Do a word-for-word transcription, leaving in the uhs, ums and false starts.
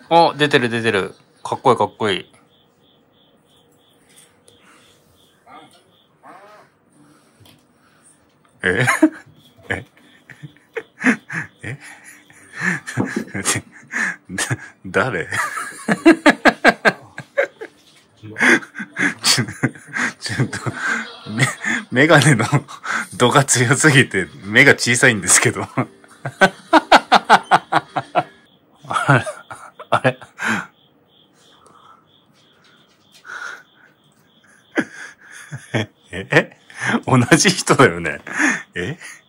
あ、出てる出てる。かっこいいかっこいい。えええ誰ちょ、ちょっと、メ、メガネの度が強すぎて目が小さいんですけど。あれあれええ同じ人だよね。え